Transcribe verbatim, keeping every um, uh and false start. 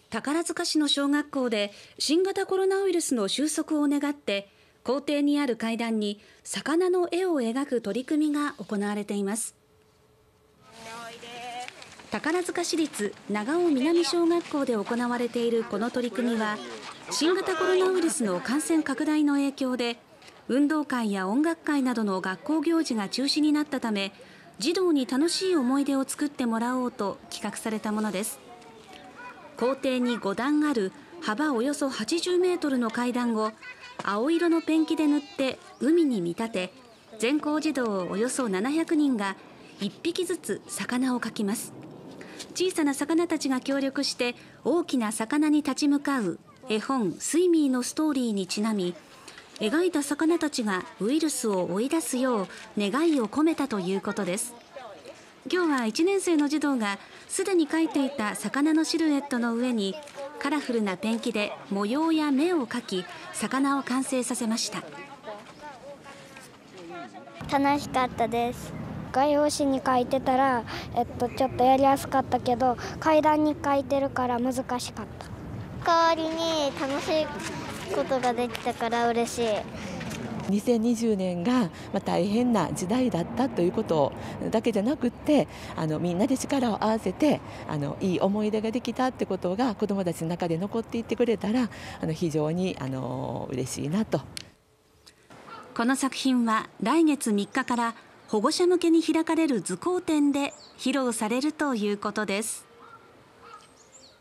宝塚市の小学校で新型コロナウイルスの収束を願って校庭にある階段に魚の絵を描く取り組みが行われています。宝塚市立長尾南小学校で行われているこの取り組みは、新型コロナウイルスの感染拡大の影響で運動会や音楽会などの学校行事が中止になったため、児童に楽しい思い出を作ってもらおうと企画されたものです。校庭にご段ある幅およそはちじゅうメートルの階段を青色のペンキで塗って海に見立て、全校児童およそななひゃくにんがいっぴきずつ魚を描きます。小さな魚たちが協力して大きな魚に立ち向かう絵本スイミーのストーリーにちなみ、描いた魚たちがウイルスを追い出すよう願いを込めたということです。今日はいちねん生の児童がすでに描いていた魚のシルエットの上にカラフルなペンキで模様や目を描き、魚を完成させました。 楽しかったです。画用紙に書いてたら、えっと、ちょっとやりやすかったけど、階段に書いてるから難しかった。代わりに楽しいことができたから嬉しい。 にせんにじゅうねんがまあ大変な時代だったということだけじゃなくって、あのみんなで力を合わせてあのいい思い出ができたってことが子どもたちの中で残っていってくれたら、あの非常にあの嬉しいなと。 この作品は来月みっかから保護者向けに開かれる図工展で披露されるということです。